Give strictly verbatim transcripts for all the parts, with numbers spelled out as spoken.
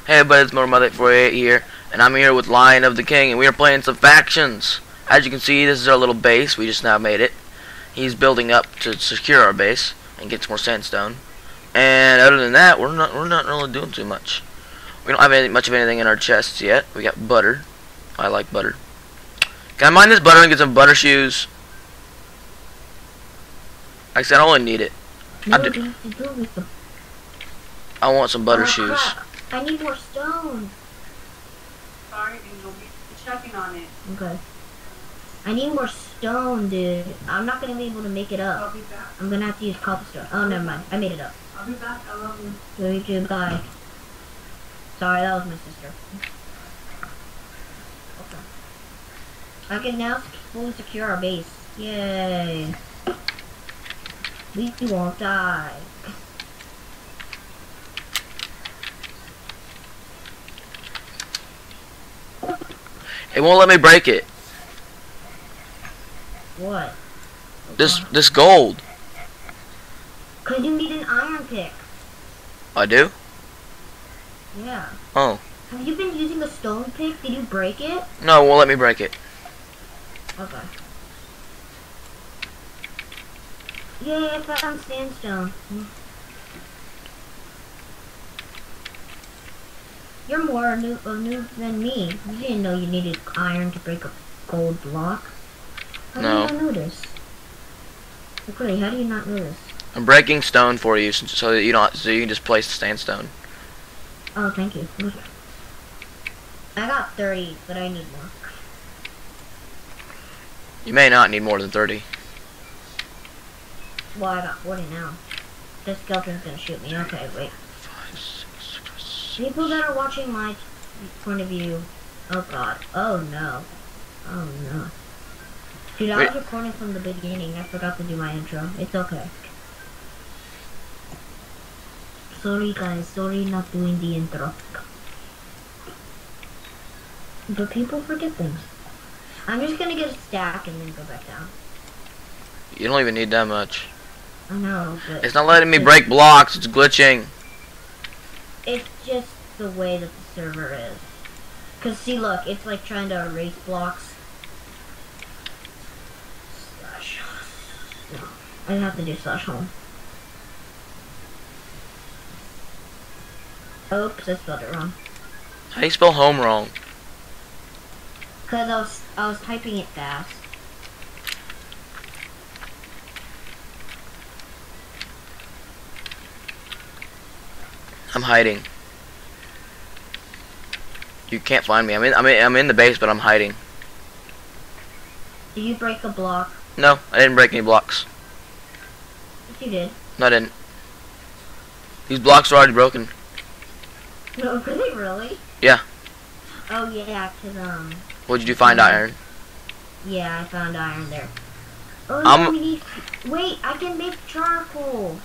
Hey everybody, it's Motor forty-eight here, and I'm here with Lion of the King, and we are playing some factions. As you can see, this is our little base. We just now made it. He's building up to secure our base and get some more sandstone. And other than that, we're not we're not really doing too much. We don't have any, much of anything in our chests yet. We got butter. I like butter. Can I mine this butter and get some butter shoes? Like I said, I only need it. No, I, do, do, do with them. I want some butter Oh, shoes. crap. I need more stone. Sorry, Angel. Be checking on it. Okay. I need more stone, dude. I'm not gonna be able to make it I'll up. be back. I'm gonna have to use cobblestone. Oh, never mind. I made it up. I'll be back. I love you. So you too, bye. Sorry, that was my sister. Okay. I can now fully secure our base. Yay. We won't die. It won't let me break it. What? This this gold. Cause you need an iron pick. I do? Yeah. Oh. Have you been using a stone pick? Did you break it? No, it won't let me break it. Okay. Yay, I found sandstone. You're more new, uh, new than me. You didn't know you needed iron to break a gold block. How No. do you not know this? Like, really, how do you not know this? I'm breaking stone for you so so that you don't so you can just place the sandstone. Oh, thank you. I got thirty, but I need more. You may not need more than thirty. Well, I got forty now. This skeleton's gonna shoot me. Okay, wait. Five, six, six, People that are watching my point of view. Oh god. Oh no. Oh no. Dude, I Wait. was recording from the beginning. I forgot to do my intro. It's okay. Sorry guys. Sorry not doing the intro. But people forget things. I'm just gonna get a stack and then go back down. You don't even need that much. I know, but It's not letting me break blocks. It's glitching. it's just the way that the server is. Cause see, look, it's like trying to erase blocks. Slash. No, I have to do slash home. Oops, I spelled it wrong. How do you spell home wrong? Cause I was I was typing it fast. I'm hiding. You can't find me. I'm in. I'm in. I'm in the base, but I'm hiding. Did you break a block? No, I didn't break any blocks. Yes, you did. No, I didn't. These blocks are already broken. No, really, really? Yeah. Oh yeah, cause um. What did you find, iron? Yeah, I found iron there. Oh Um, no, we need. Wait, I can make charcoal.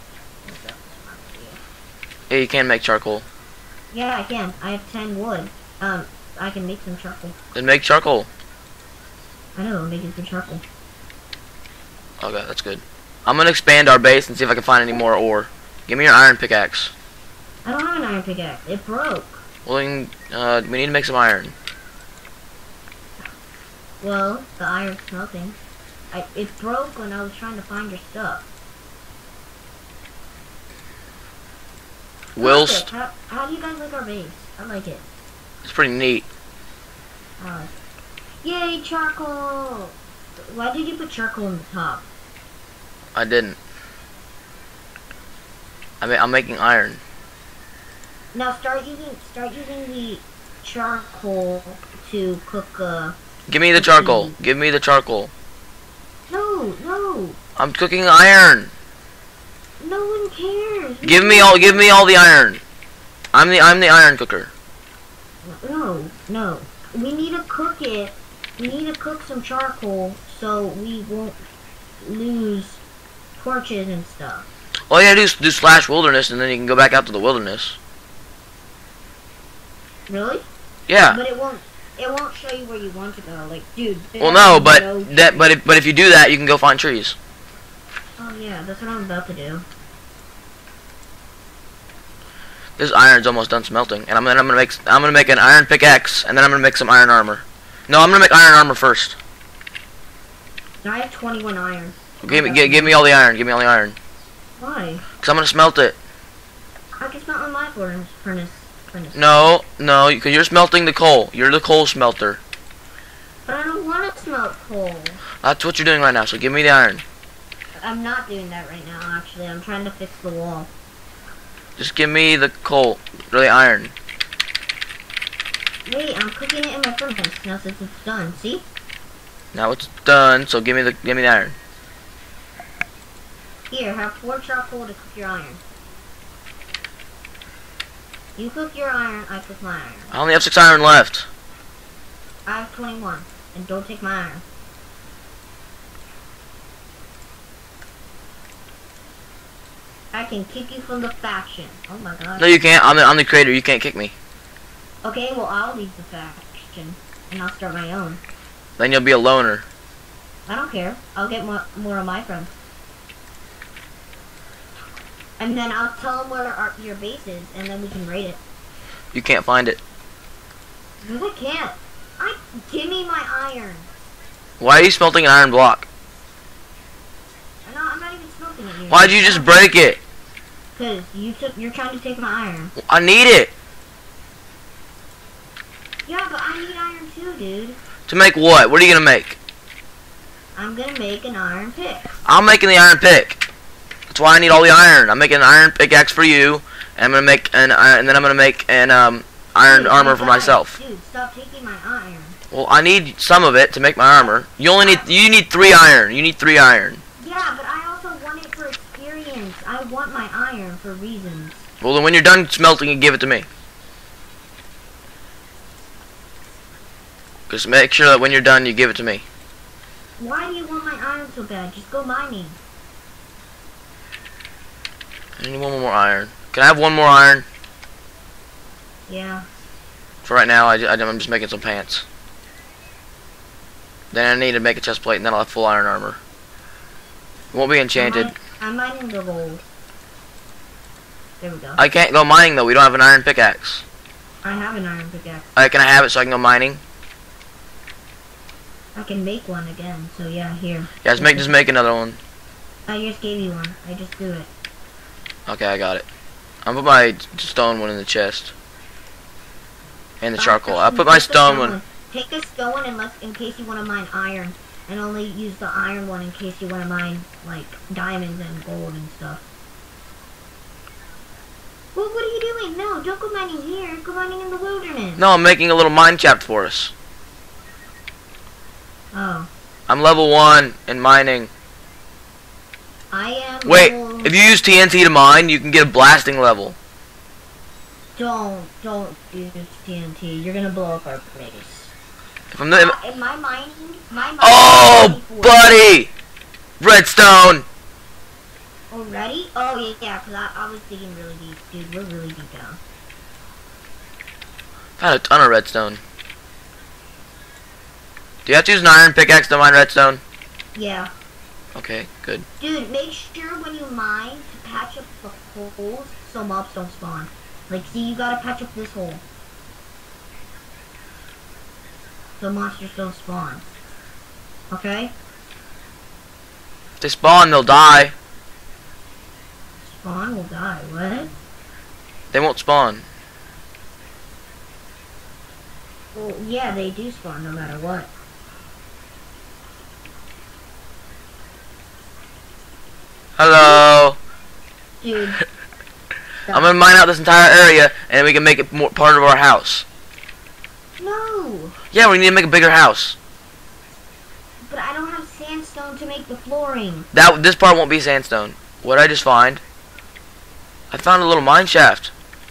Yeah, you can make charcoal. Yeah, I can. I have ten wood. Um, I can make some charcoal. Then make charcoal. I know, I'm making some charcoal. Okay, that's good. I'm gonna expand our base and see if I can find any more ore. Give me your iron pickaxe. I don't have an iron pickaxe. It broke. Well, then, uh, we need to make some iron. Well, the iron's smelting. I, it broke when I was trying to find your stuff. Whilst How, how do you guys like our base? I like it. it's pretty neat. I like it. Yay, charcoal! Why did you put charcoal on the top? I didn't. I mean, I'm making iron. Now start using start using the charcoal to cook. Uh, Give me the charcoal. Give me the charcoal. no, no, I'm cooking iron. no one cares. Give me all. Give me all the iron. I'm the. I'm the iron cooker. No, no. We need to cook it. We need to cook some charcoal so we won't lose torches and stuff. All you gotta do is do slash wilderness, and then you can go back out to the wilderness. Really? Yeah. But it won't. It won't show you where you want to go. Like, dude. Well, no, but no that. But if but if you do that, you can go find trees. Oh yeah, that's what I'm about to do. This iron's almost done smelting, and I'm gonna, I'm gonna make I'm gonna make an iron pickaxe, and then I'm gonna make some iron armor. No, I'm gonna make iron armor first. I have twenty-one iron. Give me give, give me all the iron. Give me all the iron. Why? Cause I'm gonna smelt it. I can smelt on my furnace. Furnace. furnace. No, no, you, cause you're smelting the coal. You're the coal smelter. But I don't want to smelt coal. That's what you're doing right now. So give me the iron. I'm not doing that right now. Actually, I'm trying to fix the wall. Just give me the coal, or the iron. Wait, I'm cooking it in my furnace now since it's done. See? Now it's done. So give me the give me the iron. Here, have four charcoal to cook your iron. You cook your iron, I cook my iron. I only have six iron left. I have twenty-one, and don't take my iron. I can kick you from the faction. Oh my god. No, you can't. I'm the I'm the creator. You can't kick me. Okay, well I'll leave the faction, and I'll start my own. Then you'll be a loner. I don't care. I'll get more, more of my friends. And then I'll tell them where our, your base is, and then we can raid it. You can't find it. Because I can't. I give me my iron. Why are you smelting an iron block? I'm not, I'm not even smoking it. Why'd you just break it? Because you took. You're trying to take my iron. I need it. Yeah, but I need iron too, dude. To make what? What are you gonna make? I'm gonna make an iron pick. I'm making the iron pick. That's why I need all the iron. I'm making an iron pickaxe for you, and I'm gonna make an iron, and then I'm gonna make an um iron Dude, armor I for died. myself. Dude, stop taking my iron. Well, I need some of it to make my armor. You only need you need three iron. You need three iron. Yeah, but I also want it for experience. I want my iron for reasons. Well, then when you're done smelting, you give it to me. Just make sure that when you're done, you give it to me. Why do you want my iron so bad? Just go mining. I need one more iron. Can I have one more iron? Yeah. For right now, I, I, I'm just making some pants. Then I need to make a chest plate, and then I'll have full iron armor. It won't be enchanted. I'm, min I'm mining the gold. There we go. I can't go mining, though. We don't have an iron pickaxe. I have an iron pickaxe. Alright, can I have it so I can go mining? I can make one again, so yeah, here. Yeah, just make, just make another one. I just gave you one. I just threw it. Okay, I got it. I'll put my stone one in the chest. And the Uh, charcoal. take I'll the- put my take the stone one. Take the stone one unless, in case you want to mine iron. And only use the iron one in case you want to mine, like, diamonds and gold and stuff. Well, what are you doing? No, don't go mining here. Go mining in the wilderness. No, I'm making a little mine shaft for us. Oh. I'm level one in mining. I am... Wait, level- if you use T N T to mine, you can get a blasting level. Don't, don't use T N T. You're gonna blow up our base. If I'm the, Uh, in my mining, my mining oh, is twenty-four. buddy! Redstone! Already? Oh, yeah, yeah, because I, I was digging really deep. Dude, we're really deep down. Found a ton of redstone. Do you have to use an iron pickaxe to mine redstone? Yeah. Okay, good. Dude, make sure when you mine to patch up the holes so mobs don't spawn. Like, see, you gotta patch up this hole. So monsters don't spawn. Okay? If they spawn, they'll die. Spawn will die. What? They won't spawn. Well, yeah, they do spawn no matter what. Hello. Dude. I'm gonna mine out this entire area, and then we can make it more part of our house. No! Yeah, we need to make a bigger house. But I don't have sandstone to make the flooring. That this part won't be sandstone. What did I just find? I found a little mine shaft.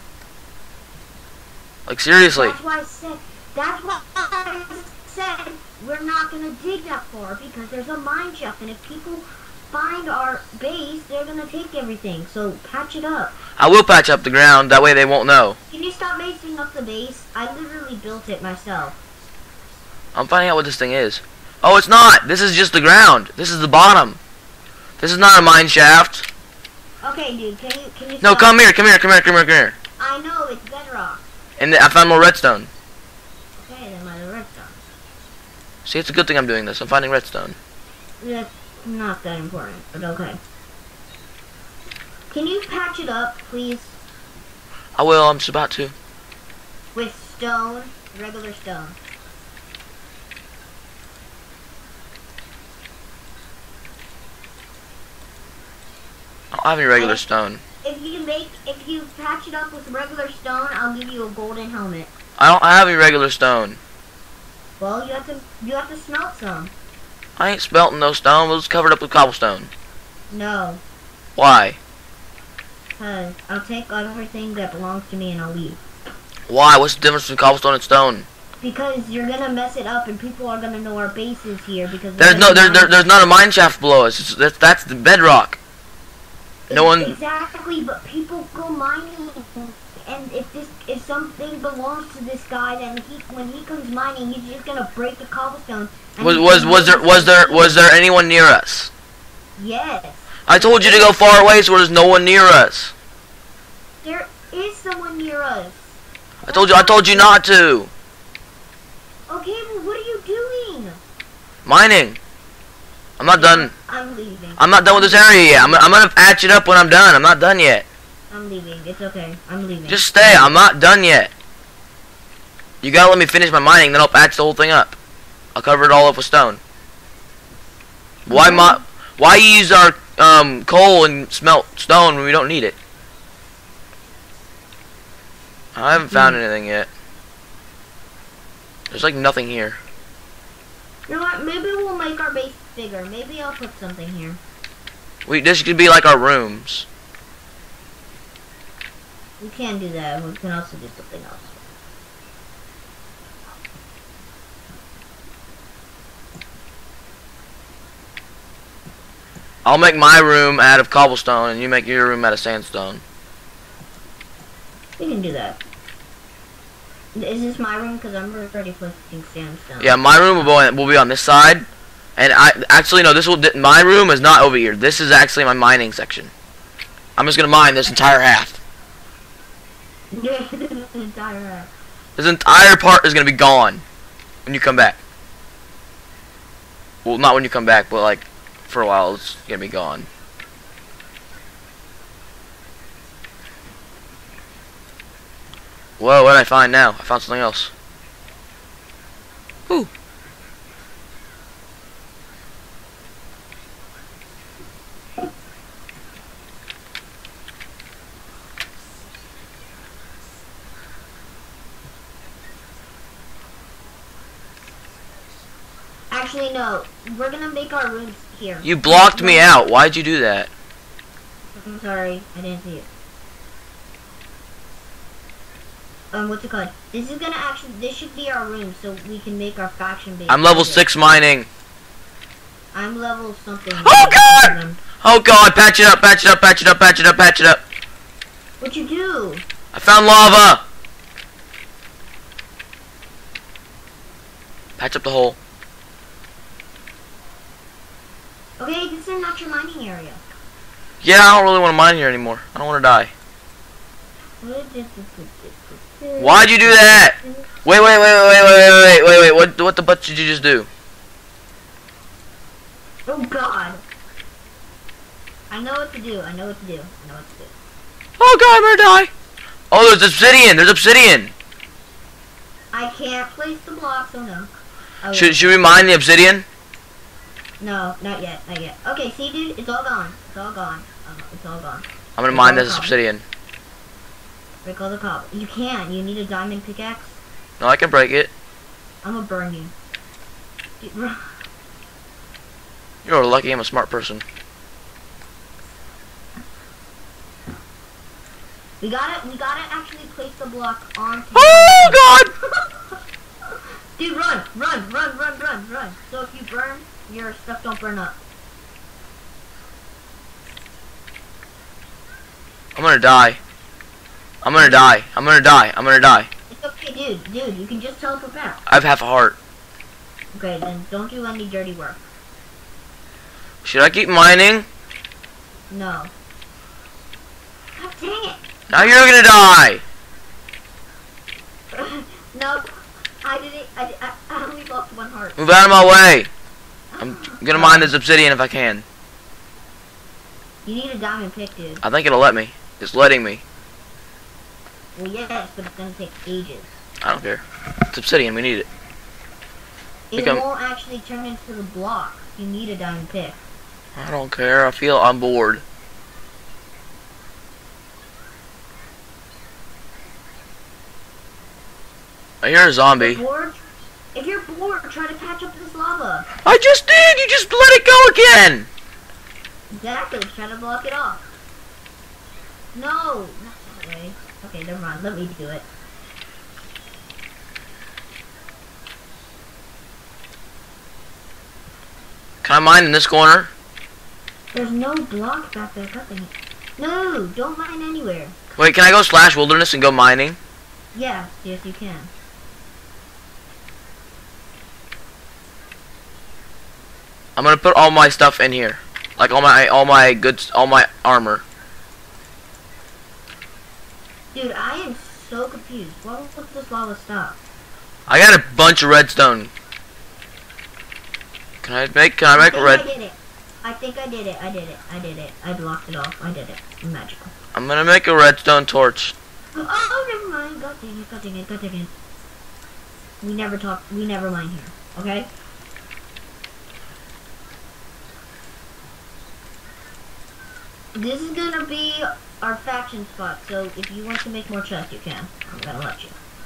Like seriously. That's why I said, that's why I said we're not gonna dig that far because there's a mine shaft, and if people find our base, they're gonna take everything. So patch it up. I will patch up the ground. That way they won't know. Can you stop messing up the base? I literally built it myself. I'm finding out what this thing is. Oh, it's not. This is just the ground. This is the bottom. This is not a mine shaft. Okay, dude, can you can you? No, stop? come here, come here, come here, come here, come here. I know, it's bedrock. And I found more redstone. Okay, then my redstone. See, it's a good thing I'm doing this. I'm finding redstone. That's not that important, but okay. Can you patch it up, please? I will. I'm just about to. With stone, regular stone. I don't have any regular stone. If you make, if you patch it up with regular stone, I'll give you a golden helmet. I don't have any regular stone. Well, you have to, you have to smelt some. I ain't smelting no stone. We'll just cover it up with cobblestone. No, Why? cause I'll take everything that belongs to me and I'll leave. Why? What's the difference between cobblestone and stone? Because you're gonna mess it up and people are gonna know our base is here because There's they're no, gonna there, there, mine- there's not a mine shaft below us. It's, that's, that's the bedrock. No one. Exactly, but people go mining, and if this, if something belongs to this guy, then he, when he comes mining, he's just gonna break the cobblestone. and Was he was can was make there was there was there anyone near us? Yes, I told you to go far away, so there's no one near us. there is someone near us. I told you. I told you not to. Okay, well, what are you doing? Mining. I'm not done. I'm leaving. I'm not done with this area yet. I'm, I'm gonna patch it up when I'm done. I'm not done yet. I'm leaving. It's okay. I'm leaving. Just stay. I'm not done yet. You gotta let me finish my mining, then I'll patch the whole thing up. I'll cover it all up with stone. Why mo Why use our um, coal and smelt stone when we don't need it? I haven't found anything yet. There's like nothing here. You know what? Maybe we'll make our base bigger. Maybe I'll put something here. We this could be like our rooms. We can do that. We can also do something else. I'll make my room out of cobblestone, and you make your room out of sandstone. We can do that. Is this my room? Because I'm already placing sandstone. Yeah, my room will be on, will be on this side, and I actually no. This will my room is not over here. This is actually my mining section. I'm just gonna mine this entire half. Yeah, this is the entire half. This entire part is gonna be gone when you come back. Well, not when you come back, but like for a while, it's gonna be gone. Whoa, what did I find now? I found something else. Whew. Actually, no. We're gonna make our rooms here. You blocked me out. Why'd you do that? I'm sorry. I didn't see it. Um, what's it called? This is gonna actually, this should be our room, so we can make our faction base. I'm level six mining. I'm level something. Oh god! Oh god! Patch it up! Patch it up! Patch it up! Patch it up! Patch it up! What'd you do? I found lava. Patch up the hole. Okay, this is not your mining area. Yeah, I don't really want to mine here anymore. I don't want to die. Why'd you do that? Wait, wait, wait, wait, wait, wait, wait, wait, wait. What, what the butt did you just do? Oh god. I know what to do. I know what to do. I know what to do. Oh god, I'm gonna die. Oh, there's obsidian. There's obsidian. I can't place the blocks, oh no. Oh, Should yeah. should we mine the obsidian? No, not yet, not yet. Okay, see dude, it's all gone. It's all gone. Um, it's all gone. I'm gonna mine this obsidian. Break all the cobble. You can. You need a diamond pickaxe. No, I can break it. I'm gonna burn you. Dude, run. You're lucky I'm a smart person. We gotta, we gotta actually place the block onto. Oh god! Dude, run, run, run, run, run, run. So if you burn, your stuff don't burn up. I'm gonna die. I'm gonna die. I'm gonna die. I'm gonna die. It's okay, dude, dude. You can just teleport back. I have half a heart. Okay, then don't do any dirty work. Should I keep mining? No. God dang it. Now you're gonna die. Nope. I didn't. I, did, I, I only lost one heart. Move out of my way. I'm gonna mine this obsidian if I can. You need a diamond pick, dude. I think it'll let me. It's letting me. Well, yes, but it's gonna take ages. I don't care. It's obsidian. We need it. It Become- won't actually turn into the block. You need a diamond pick. I don't care. I feel I'm bored. I hear a zombie. If you're bored, if you're bored, try to catch up to this lava. I just did. You just let it go again. Exactly. Try to block it off. No, not that way. Okay, never mind. Let me do it. Can I mine in this corner? There's no block back there. Nothing. No, don't mine anywhere. Wait, can I go slash wilderness and go mining? Yes, yes, you can. I'm gonna put all my stuff in here, like all my all my goods, all my armor. Dude, I am so confused. Why won't this lava stop? I got a bunch of redstone. Can I make? Can I make a think red? I did it. I think I did it. I did it. I did it. I blocked it off. I did it. Magical. I'm gonna make a redstone torch. Oh, never mind. God dang it. God dang it. God dang it. We never talk. We never mind here. Okay? This is gonna be our faction spot, so if you want to make more chests, you can. I'm gonna let you.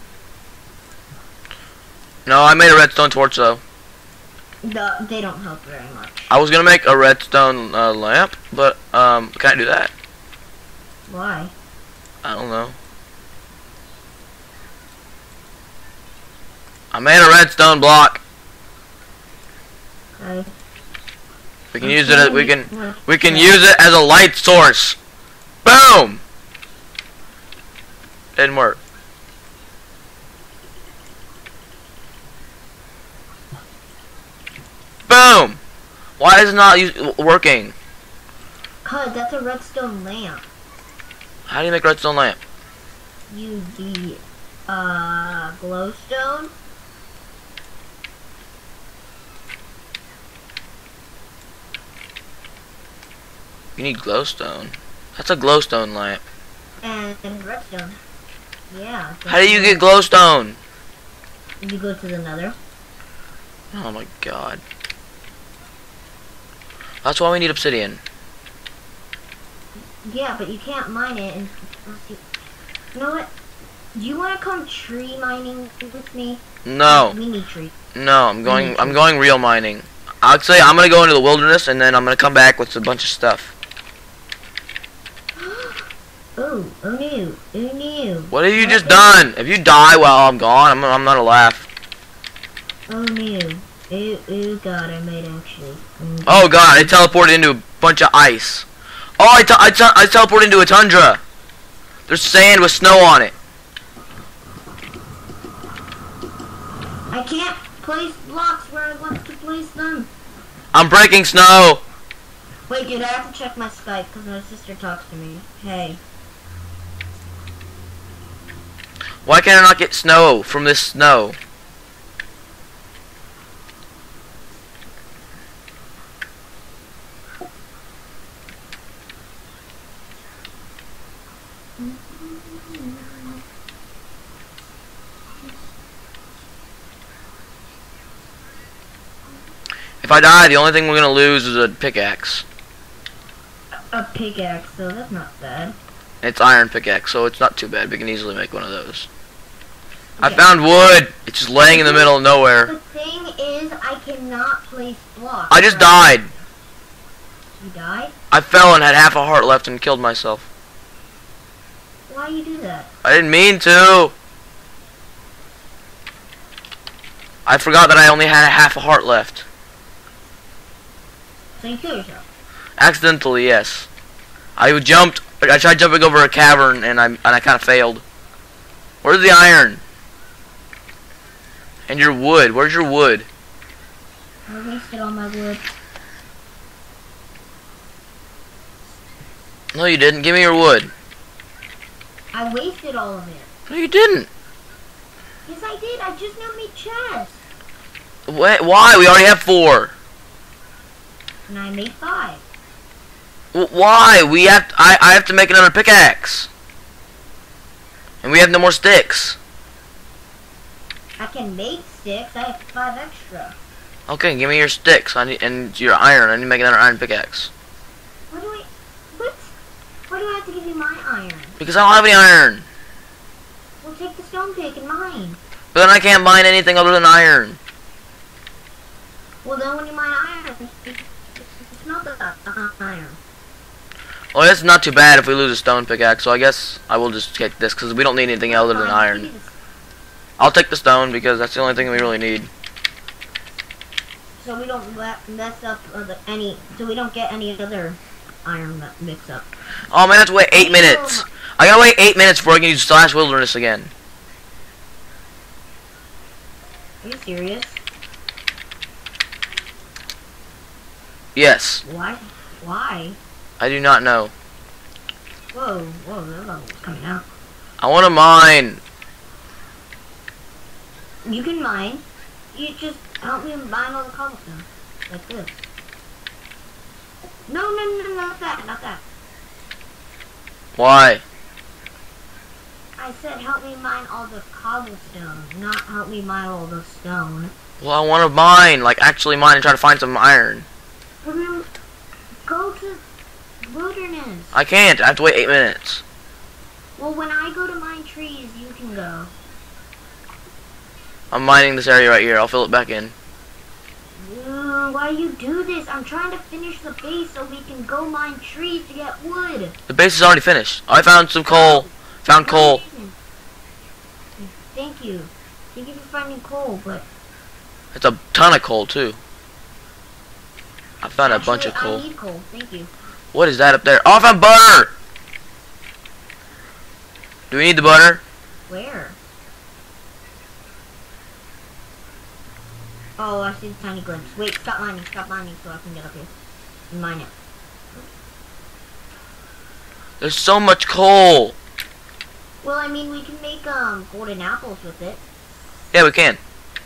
No, I made a redstone torch though. The, they don't help very much. I was gonna make a redstone uh, lamp, but um, can I do that? Why? I don't know. I made a redstone block. Okay. We can use it. As, we can we can use it as a light source. Boom. Didn't work. Boom. Why is it not use, working? Cause that's a redstone lamp. How do you make a redstone lamp? Use the uh glowstone. You need glowstone. That's a glowstone lamp. And, and redstone. Yeah. How do you get glowstone? You go to the nether. Oh my god. That's why we need obsidian. Yeah, but you can't mine it and you, you know what? Do you wanna come tree mining with me? No. We need tree. No, I'm going I'm going real mining. I'd say I'm gonna go into the wilderness and then I'm gonna come back with a bunch of stuff. Oh, oh no, oh no. What have you just done? If you die while I'm gone, I'm I'm gonna laugh. Oh no. Oh, oh god, I might actually. Mm. Oh god, I teleported into a bunch of ice. Oh, I, te I, te I teleported into a tundra. There's sand with snow on it. I can't place blocks where I want to place them. I'm breaking snow. Wait, dude, I have to check my Skype because my sister talks to me. Hey. Why can I not get snow from this snow? If I die, the only thing we're gonna lose is a pickaxe. A pickaxe, so that's not bad. It's iron pickaxe, so it's not too bad. We can easily make one of those. I Okay. found wood. It's just laying in the middle of nowhere. The thing is, I cannot place blocks. I just died. You died? I fell and had half a heart left and killed myself. Why you do that? I didn't mean to. I forgot that I only had a half a heart left. So you kill yourself. Accidentally, yes. I jumped. I tried jumping over a cavern and I and I kind of failed. Where's the iron? And your wood. Where's your wood? I wasted all my wood. No, you didn't. Give me your wood. I wasted all of it. No, you didn't. Yes, I did. I just now made chest. Wait, why? We already have four. And I made five. W why? We have. To, I. I have to make another pickaxe. And we have no more sticks. I can make sticks. I have five extra. Okay, give me your sticks. I need and your iron. I need to make another iron pickaxe. What do I? What? Why do I have to give you my iron? Because I don't have any iron. Well, take the stone pick and mine. But then I can't mine anything other than iron. Well, then when you mine iron, it's not the uh, iron. Well, it's not too bad if we lose a stone pickaxe. So I guess I will just take this because we don't need anything other than iron. I'll take the stone because that's the only thing we really need. So we don't let, mess up uh, the, any. So we don't get any other iron mix up. Oh man, I have to wait eight minutes. I gotta wait eight minutes before I can use Slash Wilderness again. Are you serious? Yes. Why? Why? I do not know. Whoa, whoa, that level's coming out. I want to mine. You can mine. You just help me mine all the cobblestone. Like this. No, no, no, not that, not that. Why? I said help me mine all the cobblestone, not help me mine all the stone. Well, I want to mine, like actually mine and try to find some iron. Well, go to wilderness. I can't. I have to wait eight minutes. Well, when I go to mine trees, you can go. I'm mining this area right here. I'll fill it back in. Uh, why you do this? I'm trying to finish the base so we can go mine trees to get wood. The base is already finished. I found some coal. Found coal. Thank you. Thank you for finding coal, but... It's a ton of coal, too. I found a Actually, bunch of coal. I need coal. Thank you. What is that up there? Oh, I found butter! Do we need the butter? Where? Oh, I see the tiny glimpse. Wait, stop mining, stop mining so I can get up here and mine it. There's so much coal. Well, I mean, we can make um golden apples with it. Yeah, we can.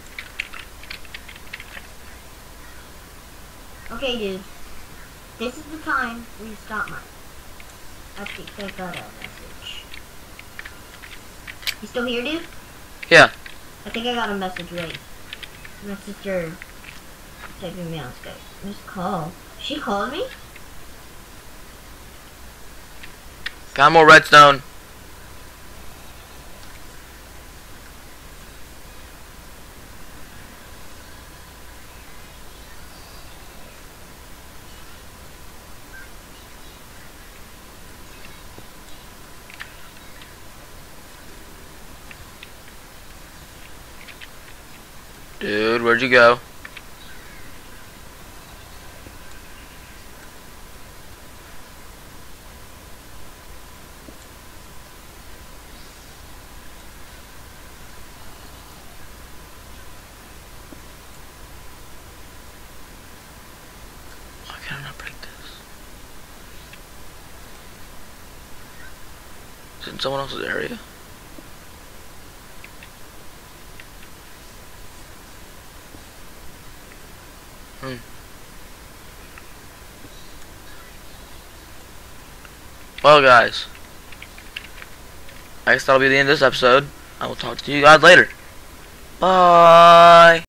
Okay, dude. This is the time where you stop mining. I think I got a message. You still here, dude? Yeah. I think I got a message right. My sister typing me on Skype. Just call. She called me? Got more redstone. Dude, where'd you go? Why can I not break this? Is it in someone else's area? Hmm. Well, guys, I guess that'll be the end of this episode. I will talk to you guys later. Bye.